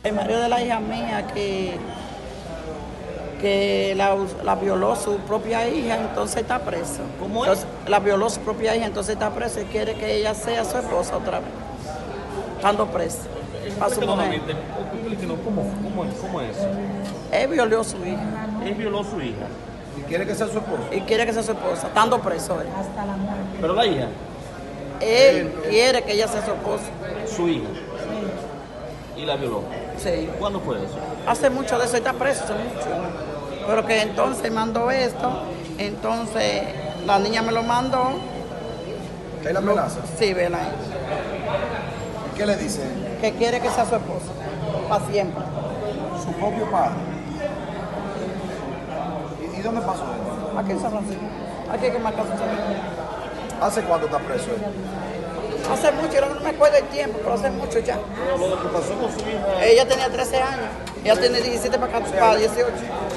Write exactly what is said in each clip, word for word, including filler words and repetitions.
El marido de la hija mía que, que la, la violó su propia hija, entonces está preso. ¿Cómo es? Entonces, la violó su propia hija, entonces está preso y quiere que ella sea su esposa otra vez, estando preso. Para su mujer. Explíquenos, ¿cómo, cómo, es, ¿cómo es eso? Él violó a su hija. Él violó a su hija. ¿Y quiere que sea su esposo? Y quiere que sea su esposa, estando preso él. Pero la hija, Él quiere que ella sea su esposa. su hija. Y la violó. Sí. ¿Cuándo fue eso? Hace mucho de eso, está preso, hace mucho. Pero que entonces mandó esto, entonces la niña me lo mandó. ¿Qué la amenaza? Sí, vela. ¿Qué le dice? Que quiere que sea su esposa, para siempre. Su propio padre. ¿Y, y dónde pasó eso? Aquí en San Francisco. Aquí hay que marcar su familia. ¿Hace cuánto está preso él? Hace mucho, yo no me acuerdo el tiempo, pero hace mucho ya. Lo que pasó con su hija. Ella tenía trece años, ella tiene diecisiete para, acá, para dieciocho.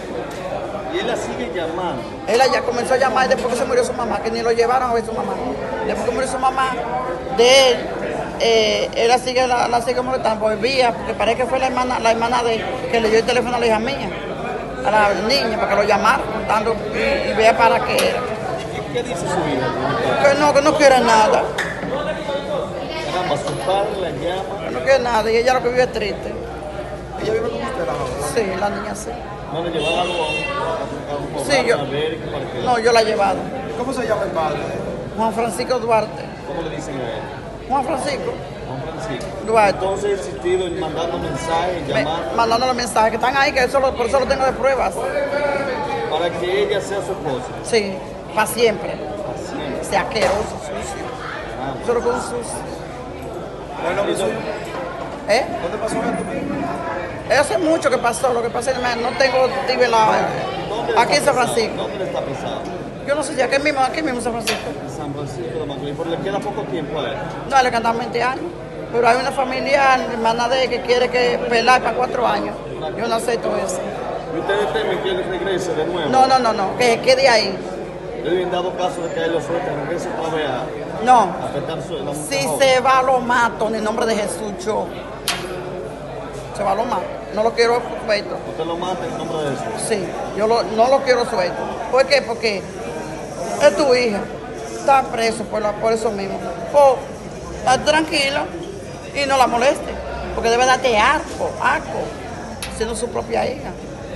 Y él la sigue llamando. Ella ya comenzó a llamar después que se murió su mamá, que ni lo llevaron a ver su mamá. Después que murió su mamá, de él, eh, él la sigue, la, la sigue molestando por vía, porque parece que fue la hermana, la hermana de que le dio el teléfono a la hija mía, a la niña, para que lo llamara, contando y, y vea para qué era. ¿Y qué dice su hija? Que no, que no quiere nada, Caramba, su padre la llama. que no quiere nada, y ella lo que vive es triste. ¿Ella vive con usted, la joven? Sí, la niña sí. No le llevaban algo a un, a un Sí, programa, yo- a ver, para que- No, yo la he llevado. ¿Cómo se llama el padre? Juan Francisco Duarte. ¿Cómo le dicen a él? Juan Francisco Juan Francisco. Duarte. Entonces, he insistido en mandando mensajes, Me- llamando, mandando los mensajes que están ahí, que eso lo- por eso lo tengo de pruebas. para que ella sea su esposa. Sí, para siempre. Así. Sea asqueroso, sucio. Ah, Eso es lo que es un sucio. ¿Cuál es el nombre suyo? ¿Eh? ¿Dónde pasó esto? Hace mucho que pasó, lo que pasa es que no tengo vive la, ¿Dónde aquí en está San pesado? Francisco. ¿Dónde le está pesado? Yo no sé si aquí mismo, aquí mismo en San Francisco. En San Francisco de Macorís, pero le queda poco tiempo a él. No, le cantan veinte años. Pero hay una familiar, mi hermana de él, que quiere que pelar para cuatro años. Yo no acepto eso. ¿Y ustedes temen que él regrese de nuevo? No, no, no, no, que se quede ahí. ¿Le habían dado caso de que él lo suelte, regrese otra vez a, No. a afectar su la Si joven? se va, lo mato en el nombre de Jesús, yo. Se va, lo mato. No lo quiero suelto. Usted lo mata en nombre de Jesús. Sí, yo lo- no lo quiero suelto. ¿Por qué? Porque es tu hija. Está preso por, la- por eso mismo. O está tranquila y no la moleste. Porque debe darte asco, asco, siendo su propia hija.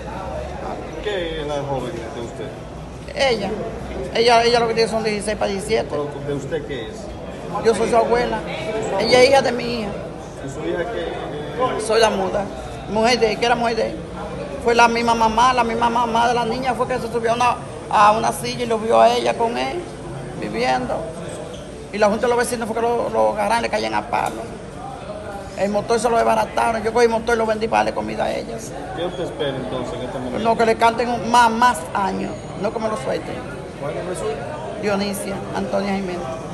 ¿Qué es la joven de usted? Ella, ella, ella lo que tiene son dieciséis para diecisiete. ¿Pero ¿de usted qué es? Yo soy su abuela. Ella es hija de mi hija. ¿Y su hija qué? Soy la muda. Mujer de él, que era mujer de él. Fue la misma mamá, la misma mamá de la niña fue que se subió a una, a una silla y lo vio a ella con él, viviendo. Y la junta de los vecinos fue que lo, lo agarraron y le caían a palo. El motor se lo desbarataron. Yo cogí el motor y lo vendí para darle comida a ellas. ¿Qué usted espera entonces en este momento? No, que le canten un- más, más años, no que me lo suelten. ¿Cuál es el nombre suyo? Dionisia, Antonia Jiménez.